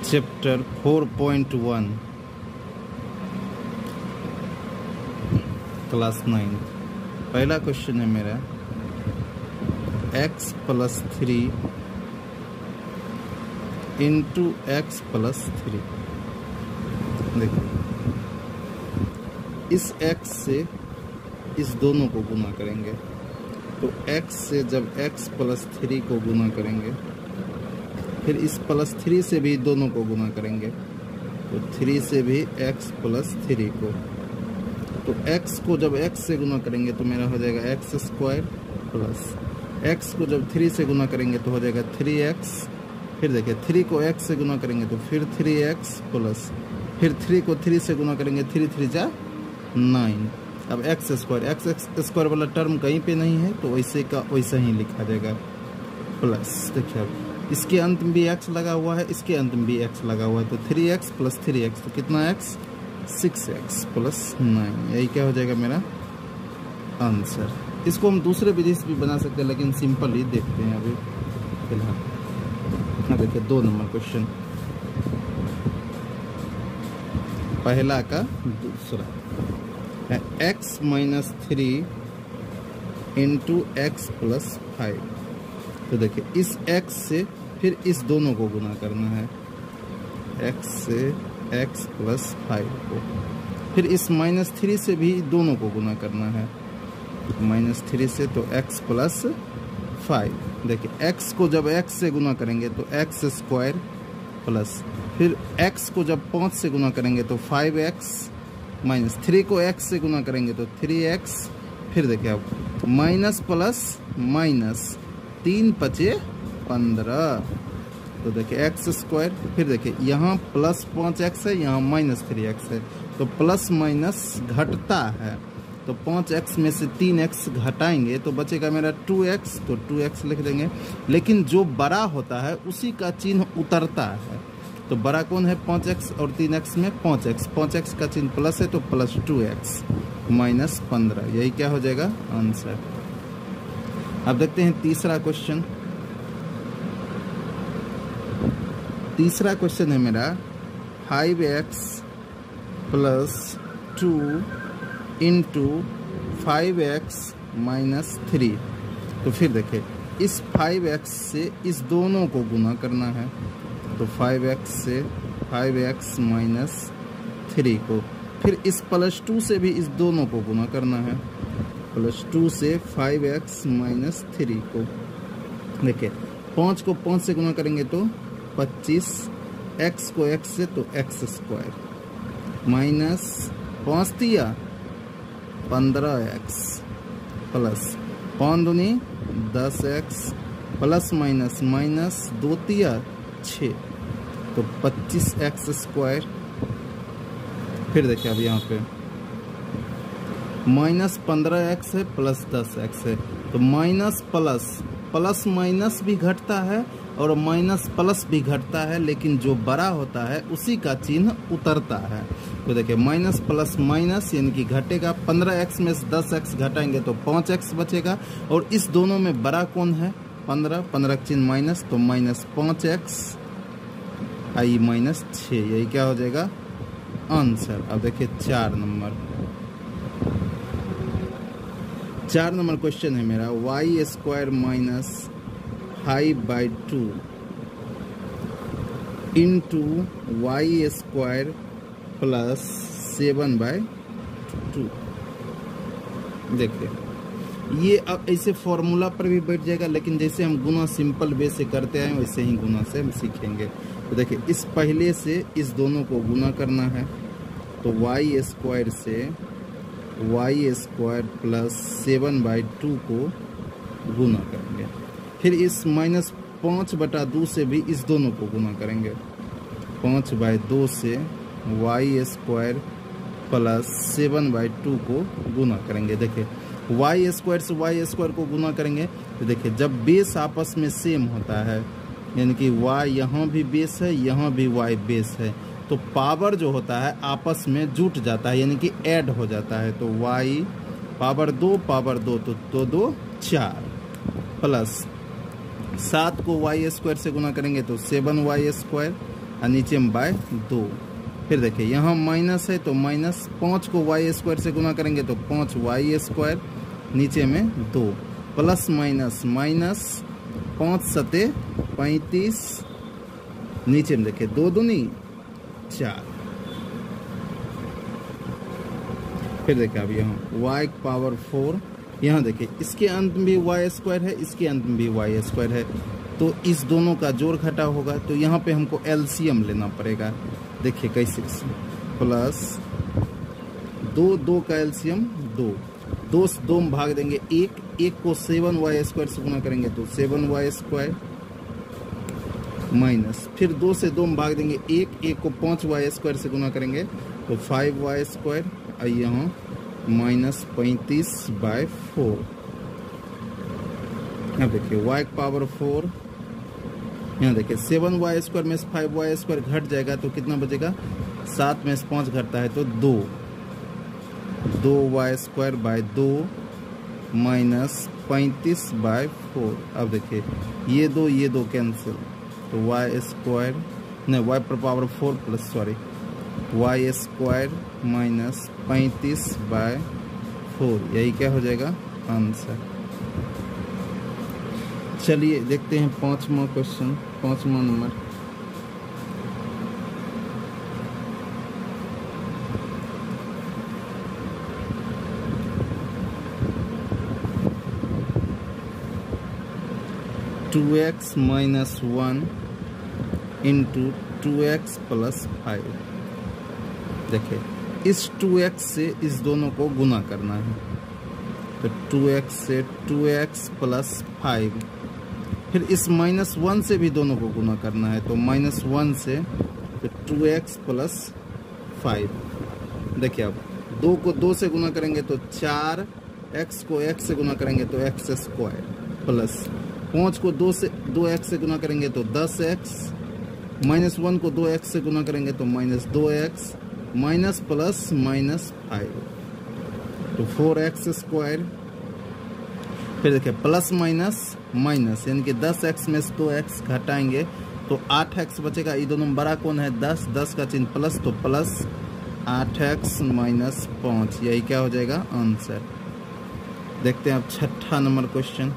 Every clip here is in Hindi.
चैप्टर 4.1 क्लास 9 पहला क्वेश्चन है मेरा x + 3 इंटू x + 3। देखिए इस x से इस दोनों को गुना करेंगे तो x से जब x + 3 को गुना करेंगे फिर इस +3 से भी दोनों को गुना करेंगे तो 3 से भी x + 3 को, तो x को जब x से गुना करेंगे तो मेरा हो जाएगा x² प्लस x को जब 3 से गुना करेंगे तो हो जाएगा 3x। फिर देखिए 3 को x से गुना करेंगे तो फिर 3x प्लस फिर 3 को 3 से गुना करेंगे 3 3 जा 9। अब x² वाला टर्म कहीं पे नहीं है तो वैसे का वैसा ही लिखा जाएगा प्लस। देखिए अब इसके अंत में भी x लगा हुआ है, इसके अंत में भी x लगा हुआ है तो 3x + 3x तो कितना x 6x + 9। यही क्या हो जाएगा मेरा आंसर। इसको हम दूसरे विधि से भी बना सकते हैं लेकिन सिंपल ही देखते हैं अभी फिलहाल। देखिए 2 नंबर क्वेश्चन पहला का दूसरा है x - 3 इंटू x + 5। तो देखिए इस x से फिर इस दोनों को गुना करना है, x से x + 5 को, फिर इस -3 से भी दोनों को गुना करना है, -3 से तो x + 5। देखिए x को जब x से गुना करेंगे तो x² प्लस फिर x को जब 5 से गुना करेंगे तो 5x, -3 को x से गुना करेंगे तो 3x। फिर देखिए अब माइनस प्लस माइनस 3 × 5 = 15। तो देखिए x², फिर देखिए यहाँ +5x है, यहाँ -3x है तो प्लस माइनस घटता है तो 5x में से 3x घटाएंगे तो बचेगा मेरा 2x, तो 2x लिख देंगे। लेकिन जो बड़ा होता है उसी का चिन्ह उतरता है, तो बड़ा कौन है 5x और 3x में 5x का चिन्ह प्लस है तो +2x -15। यही क्या हो जाएगा आंसर। अब देखते हैं तीसरा क्वेश्चन। तीसरा क्वेश्चन है मेरा 5x + 2 इंटू 5x - 3। तो फिर देखिए इस 5x से इस दोनों को गुना करना है तो 5x से 5x - 3 को, फिर इस +2 से भी इस दोनों को गुना करना है, +2 से 5x - 3 को। देखिए 5 को 5 से गुना करेंगे तो 25, x को x से तो x² माइनस 5 दिया 15x प्लस 5 दूनी 10x प्लस माइनस माइनस 2 दिया 6 तो 25x²। फिर देखिए अब यहाँ पे -15x है प्लस 10x है तो माइनस प्लस माइनस भी घटता है और माइनस प्लस भी घटता है, लेकिन जो बड़ा होता है उसी का चिन्ह उतरता है। तो देखिए माइनस प्लस माइनस यानी कि घटेगा, 15x में से 10x घटाएंगे तो 5x बचेगा और इस दोनों में बड़ा कौन है 15 का चिन्ह माइनस तो -5x i -6। यही क्या हो जाएगा आंसर। अब देखिए 4 नंबर क्वेश्चन है मेरा y² - 5/2 इंटू y² प्लस 7/2। देखिए ये अब ऐसे फॉर्मूला पर भी बैठ जाएगा, लेकिन जैसे हम गुना सिंपल वे से करते आए वैसे ही गुना से हम सीखेंगे। तो देखिए इस पहले से इस दोनों को गुना करना है तो y² से y² प्लस 7/2 को गुना करेंगे, फिर इस -5/2 से भी इस दोनों को गुना करेंगे, 5/2 से y² प्लस 7/2 को गुना करेंगे। देखिए y² से y² को गुना करेंगे तो देखिए जब बेस आपस में सेम होता है यानी कि y यहाँ भी बेस है यहाँ भी y बेस है तो पावर जो होता है आपस में जुट जाता है यानी कि ऐड हो जाता है। तो y पावर 2 तो 2 4 प्लस 7 को y² से गुना करेंगे तो 7y² और नीचे में बाय 2। फिर देखिए यहाँ माइनस है तो माइनस 5 को वाई स्क्वायर से गुना करेंगे तो 5 वाई स्क्वायर, नीचे में 2, प्लस माइनस माइनस 5 सते 35, नीचे में देखिए 2 दूनी 4। फिर देखिए अब यहाँ y पावर 4, यहाँ देखिए इसके अंत में भी वाई स्क्वायर है, इसके अंत में भी वाई स्क्वायर है, तो इस दोनों का जोड़ घटा होगा। तो यहाँ पे हमको एलसीएम लेना पड़ेगा। देखिए कैसे, प्लस 2 का एलसीएम 2 से 2 में भाग देंगे 1 को 7 वाई स्क्वायर से गुना करेंगे तो 7 वाई स्क्वायर, माइनस फिर 2 से 2 में भाग देंगे 1 को 5 वाई स्क्वायर से गुना करेंगे तो 5 वाई स्क्वायर, और यहाँ माइनस 35/4। अब देखिए y पावर 4, यहाँ देखिए 7 वाई स्क्वायर में से 5 वाई स्क्वायर घट जाएगा तो कितना बचेगा, 7 में से 5 घटता है तो 2 वाई स्क्वायर बाय 2 माइनस 35/4। अब देखिए ये दो कैंसिल तो वाई स्क्वायर नहीं, y पर power 4 plus Y square minus 35/4, यही क्या हो जाएगा आंसर। चलिए देखते हैं 5वां क्वेश्चन, 5वां नंबर। Two X minus 1 into 2x plus 5। देखिए इस 2x से इस दोनों को गुना करना है तो 2x से 2x प्लस 5, फिर इस -1 से भी दोनों को गुना करना है तो -1 से तो 2x प्लस 5। देखिए अब 2 को 2 से गुना करेंगे तो 4, x को x से गुना करेंगे तो x स्क्वायर, प्लस 5 को 2x से गुना करेंगे तो 10x, -1 को 2x से गुना करेंगे तो -2x, माइनस प्लस माइनस 5 तो 4x स्क्वायर। फिर देखिए प्लस माइनस माइनस, यानी कि 10x में से 2x घटाएंगे तो 8x बचेगा। ये दोनों में बड़ा कौन है, 10 का चिन्ह प्लस तो प्लस 8x माइनस 5, यही क्या हो जाएगा आंसर। देखते हैं अब 6ठा नंबर क्वेश्चन।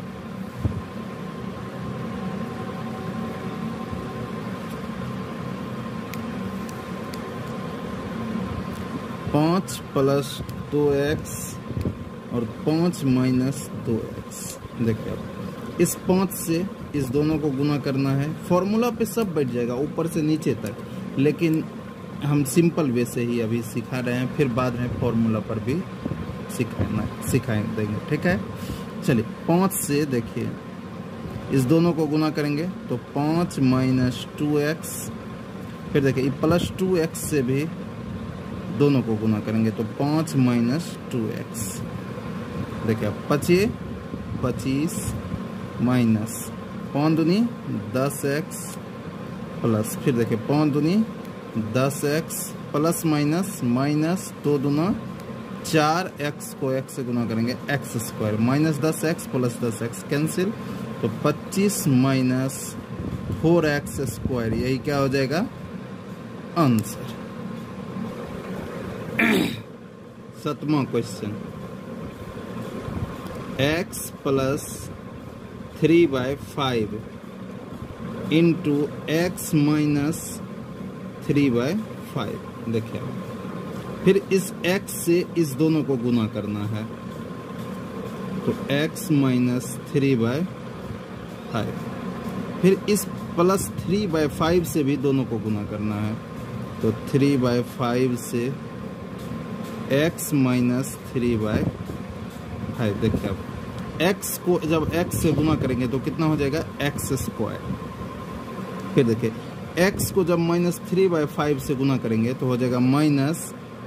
पाँच प्लस 2x और 5 माइनस 2x। देखिए अब इस 5 से इस दोनों को गुना करना है। फॉर्मूला पे सब बैठ जाएगा ऊपर से नीचे तक, लेकिन हम सिंपल वे से ही अभी सिखा रहे हैं, फिर बाद में फॉर्मूला पर भी सिखाएं देंगे, ठीक है। चलिए 5 से देखिए इस दोनों को गुना करेंगे तो 5 माइनस 2x, फिर देखिए प्लस 2x से भी दोनों को गुना करेंगे तो 5 माइनस 2x। देखिए अब 25 माइनस 5 दूनी 10x प्लस, फिर देखिए 5 दूनी 10x प्लस माइनस माइनस 2 दूना 4x को x से गुना करेंगे x square, minus 10x plus 10x cancel तो 25 माइनस 4x स्क्वायर, यही क्या हो जाएगा आंसर। 7वां question, x plus 3/5 into x minus 3/5। देखिए फिर इस x से इस दोनों को गुना करना है तो x माइनस 3/5, फिर इस प्लस 3/5 से भी दोनों को गुना करना है तो 3/5 से x माइनस 3/5। देखिए अब x को जब x से गुना करेंगे तो कितना हो जाएगा x स्क्वायर। फिर देखिए x को जब माइनस 3/5 से गुना करेंगे तो हो जाएगा माइनस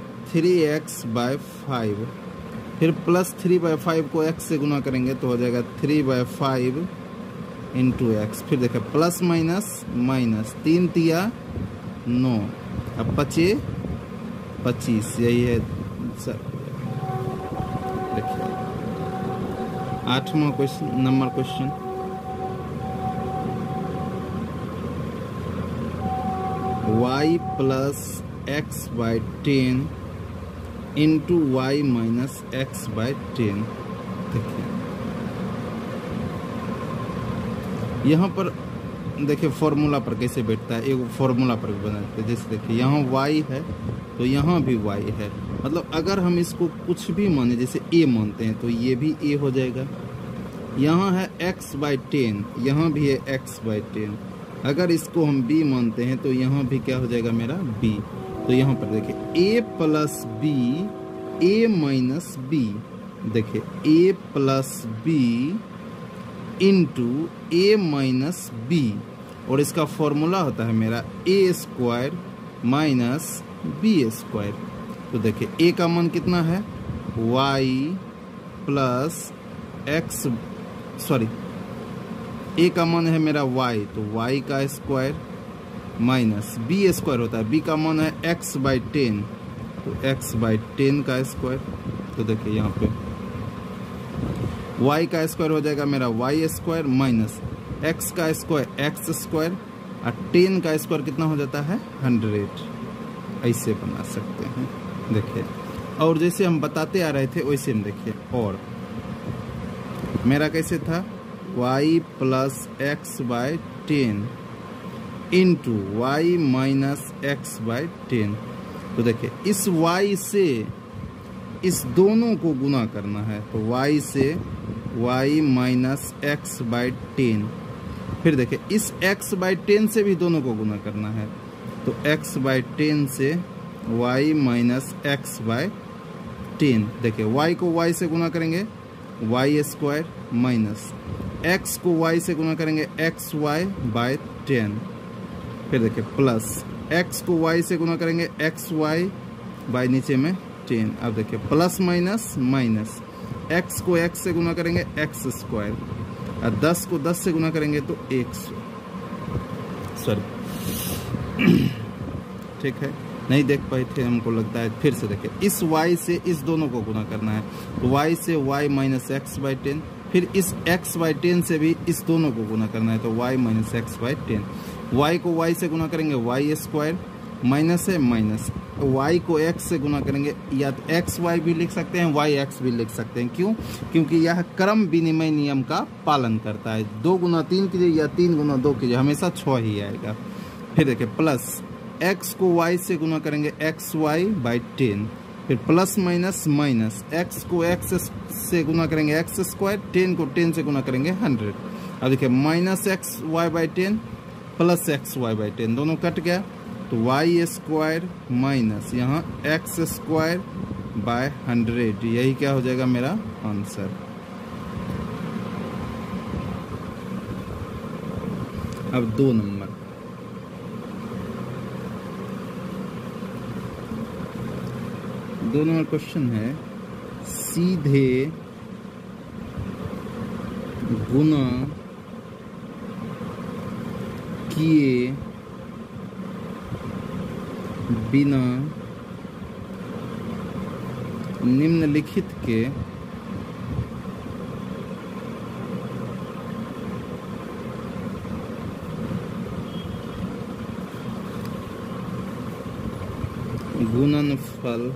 3x/5, फिर प्लस 3/5 को x से गुना करेंगे तो हो जाएगा 3/5 इंटू x। फिर देखिए प्लस माइनस माइनस 3 तिया 9, अब 25, यही है सर। देखिए 8वां question number question, y plus X by 10 into Y minus X by 10। देखिए यहाँ पर देखिए फॉर्मूला पर कैसे बैठता है, एक फॉर्मूला पर बनाते हैं। जैसे देखिए यहाँ y है तो यहाँ भी y है, मतलब अगर हम इसको कुछ भी माने, जैसे a मानते हैं तो ये भी a हो जाएगा। यहाँ है x बाई 10, यहाँ भी है x बाई 10। अगर इसको हम b मानते हैं तो यहाँ भी क्या हो जाएगा मेरा b। तो यहाँ पर देखिए a plus b a minus b, देखिए a plus b into a minus b, और इसका फॉर्मूला होता है मेरा a square minus b square. तो देखिए a का मान कितना है y plus X, sorry a का मान है मेरा y, तो y का स्क्वायर माइनस b स्क्वायर होता है, b का मान है x बाई 10, तो x बाई 10 का स्क्वायर। तो देखिए यहाँ पे y का स्क्वायर हो जाएगा मेरा y स्क्वायर माइनस x का स्क्वायर x स्क्वायर, और 10 का स्क्वायर कितना हो जाता है 100। ऐसे बना सकते हैं देखिए, और जैसे हम बताते आ रहे थे वैसे हम देखिए। और मेरा कैसे था y plus X by 10 into Y minus X by 10। तो देखिए इस y से इस दोनों को गुना करना है, तो y से y माइनस एक्स बाई 10। फिर देखिए इस x बाई 10 से भी दोनों को गुना करना है, तो x बाई 10 से y माइनस एक्स बाई 10। देखिए y को y से गुना करेंगे y स्क्वायर माइनस x को y से गुना करेंगे एक्स वाई बाई 10। फिर देखिए प्लस x को y से गुना करेंगे एक्स वाई बाई नीचे में 10। अब देखिए प्लस माइनस माइनस x को x से गुना करेंगे एक्स स्क्वायर, और 10 को 10 से गुना करेंगे तो 100, सॉरी ठीक है नहीं देख पाए थे हमको लगता है। फिर से देखिए इस y से इस दोनों को गुना करना है, तो y से y माइनस एक्स बाई 10। फिर इस x बाई 10 से भी इस दोनों को गुना करना है, तो y minus X by 10। y को y से गुना करेंगे y स्क्वायर माइनस है माइनस, y को x से गुना करेंगे, या तो एक्स वाई भी लिख सकते हैं y x भी लिख सकते हैं। क्यों? क्योंकि यह क्रम विनिमय नियम का पालन करता है। 2 गुना 3 कीजिए या 3 गुना 2 कीजिए, हमेशा 6 ही आएगा। फिर देखिए प्लस x को y से गुना करेंगे एक्स वाई बाई 10। फिर प्लस माइनस माइनस x को x से गुना करेंगे एक्स स्क्वायर, 10 को 10 से गुना करेंगे 100। अब देखिए minus X Y by 10 plus X Y by 10 दोनों कट गया, तो y स्क्वायर माइनस यहाँ एक्स स्क्वायर बाय 100, यही क्या हो जाएगा मेरा आंसर। अब 2 नंबर, क्वेश्चन है सीधे गुना किए बिना निम्नलिखित के गुणनफल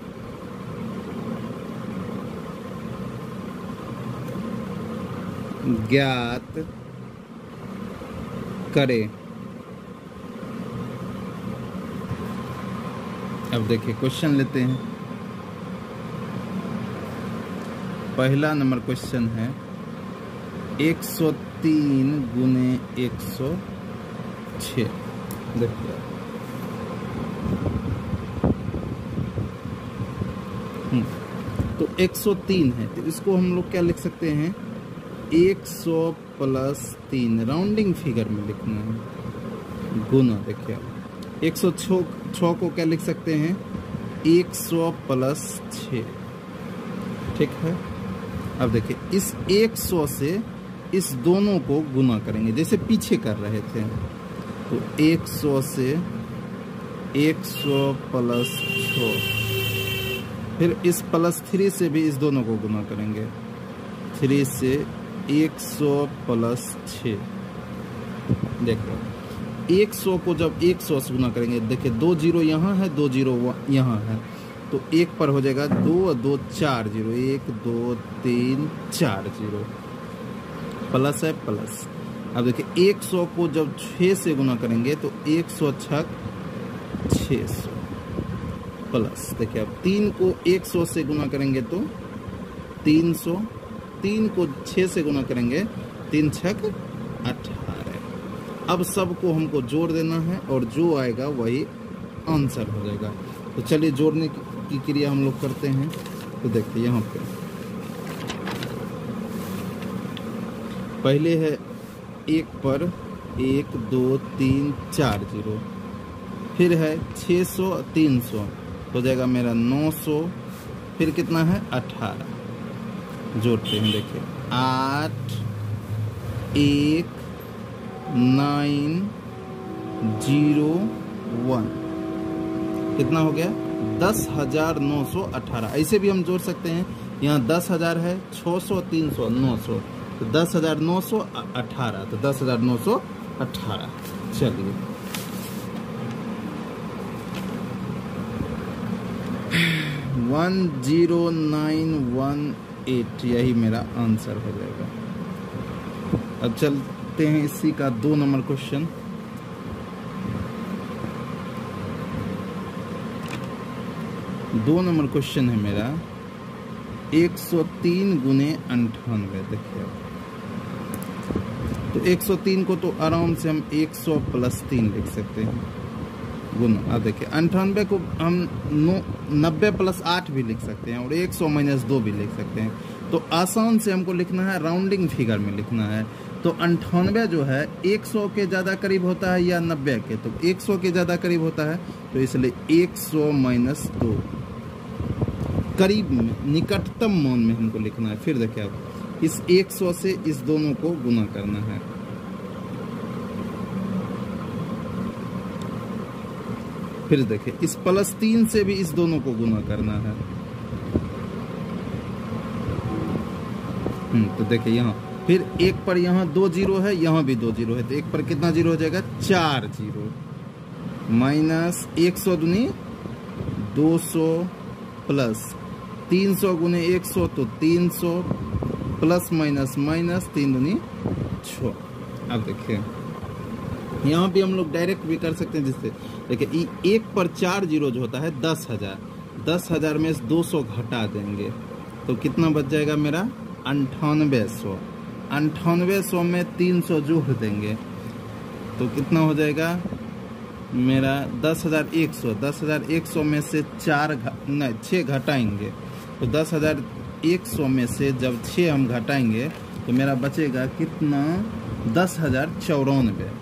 ज्ञात करें। अब देखिए क्वेश्चन लेते हैं। पहला नंबर क्वेश्चन है 103 गुने 106। देखिए तो 103 है, तो इसको हम लोग क्या लिख सकते हैं 100 प्लस 3, राउंडिंग फिगर में लिखना है, गुना। देखिए 106 को क्या लिख सकते हैं 100 प्लस 6, ठीक है। अब देखिए इस 100 से इस दोनों को गुना करेंगे जैसे पीछे कर रहे थे, तो 100 से 100 प्लस 6, फिर इस प्लस 3 से भी इस दोनों को गुना करेंगे, 3 से 100 प्लस 6। देखो 100 को जब 100 से गुना करेंगे, देखिए 2 जीरो यहाँ है, 2 जीरो यहाँ है, तो 1 पर हो जाएगा 2 2 4 जीरो, 1 2 3 4 जीरो, प्लस है प्लस। अब देखिए 100 को जब 6 से गुना करेंगे तो 100 छक 600 प्लस। देखिए अब 3 को 100 से गुना करेंगे तो 300, 3 को 6 से गुना करेंगे 3 छक 18। अब सबको हमको जोड़ देना है और जो आएगा वही आंसर हो जाएगा। तो चलिए जोड़ने की क्रिया हम लोग करते हैं। तो देखिए यहाँ पे पहले है 1 पर 1 2 3 4 जीरो, फिर है 600 300 हो जाएगा मेरा 900, फिर कितना है 18। जोड़ते हैं, देखिए 8 1 9 0 1 कितना हो गया 10,918। ऐसे भी हम जोड़ सकते हैं, यहाँ 10,000 है, 600 300 900, तो 10,918, तो 10,918। चलिए 10918 यही मेरा आंसर हो जाएगा। अब चलते हैं इसी का 2 नंबर क्वेश्चन। दो नंबर क्वेश्चन है मेरा 103 गुने 98। देखिए तो 103 को तो आराम से हम 100 प्लस 3 लिख सकते हैं गुना। अब देखिए 98 को हम 90 प्लस 8 भी लिख सकते हैं और 100 माइनस 2 भी लिख सकते हैं। तो आसान से हमको लिखना है, राउंडिंग फिगर में लिखना है। तो 98 जो है 100 के ज़्यादा करीब होता है या 90 के, तो 100 के ज़्यादा करीब होता है, तो इसलिए 100 माइनस 2 करीब में, निकटतम मान में हमको लिखना है। फिर देखिए अब इस 100 से इस दोनों को गुना करना है। फिर देखिए इस +3 से भी इस दोनों को गुना करना है। तो देखिए यहाँ फिर 1 पर यहाँ 2 जीरो है, यहाँ भी 2 जीरो है, तो 1 पर कितना जीरो हो जाएगा 4 जीरो, माइनस 100 दूनी 200 प्लस 300 गुने 100 तो 300 प्लस माइनस माइनस 3 दूनी 6। अब देखिए यहाँ भी हम लोग डायरेक्ट भी कर सकते हैं, जिससे देखिए 1 पर 4 जीरो जो होता है 10,000, 10,000 में 200 घटा देंगे तो कितना बच जाएगा मेरा 9800। 9800 में 300 जोड़ देंगे तो कितना हो जाएगा मेरा 10,100। 10,100 में से 6 घटाएंगे तो 10,100 में से जब 6 हम घटाएंगे तो मेरा बचेगा कितना 10,094।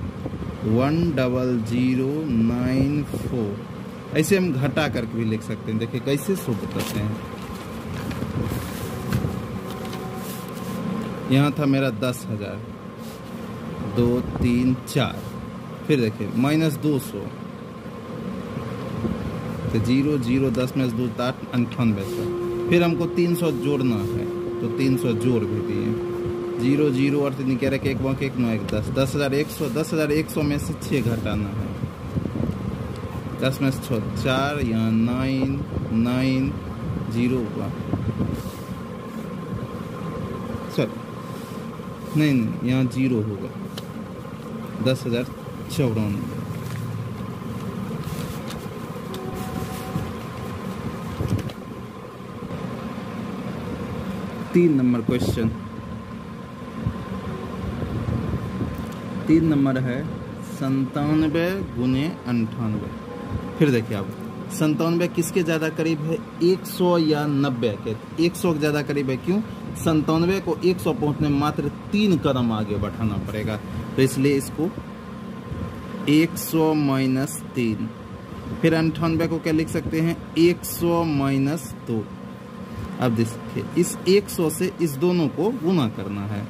10094। ऐसे हम घटा करके भी लिख सकते हैं। देखिए कैसे शुद्ध करते हैं। यहाँ था मेरा 10,000, 2 3 4, फिर देखिए माइनस 200, तो 0 0 10 में 2 8 9800। फिर हमको 300 जोड़ना है तो 300 जोड़ भी दिए, 0 0 और 3 कह रहे कि 1 1 1 9 1 10, 10,100। 10,100 में से 6 घटाना है, 10 में से 6 4, यहाँ 9 9 0 हुआ, सॉरी नहीं यहाँ 0 होगा, 10,094। 3 नंबर क्वेश्चन, 3 नंबर है 97 गुने 98। फिर देखिए आप 97 किसके ज़्यादा करीब है 100 या 90 के। 100 के ज़्यादा करीब है, क्यों 97 को 100 पहुँचने में मात्र 3 कदम आगे बढ़ाना पड़ेगा, तो इसलिए इसको 100 माइनस 3। फिर 98 को क्या लिख सकते हैं 100 माइनस 2। अब देखिए इस 100 से इस दोनों को गुना करना है,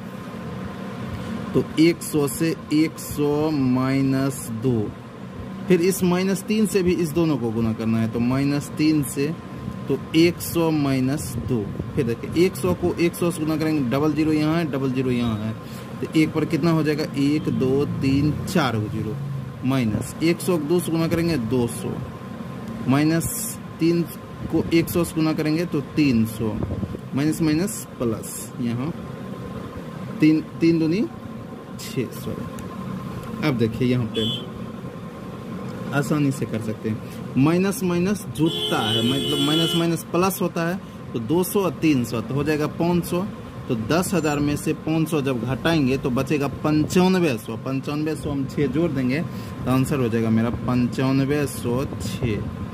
तो 100 से 100 माइनस 2, फिर इस -3 से भी इस दोनों को गुना करना है, तो -3 से तो 100 माइनस 2। फिर देखिए 100 को 100 से गुना करेंगे, 00 यहाँ है, 00 यहाँ है, तो 1 पर कितना हो जाएगा, 1 2 3 4 जीरो, माइनस 100 2 से गुना करेंगे 200, माइनस 3 को 100 से गुना करेंगे तो 300, माइनस माइनस प्लस, यहाँ 3 दूनी 600। अब देखिए यहाँ पे आसानी से कर सकते हैं, माइनस माइनस जुड़ता है, मतलब माइनस माइनस प्लस होता है, तो 200 और 300 तो हो जाएगा 500। तो 10,000 में से 500 जब घटाएंगे तो बचेगा 9500। 9500 हम 6 जोड़ देंगे तो आंसर हो जाएगा मेरा 9506।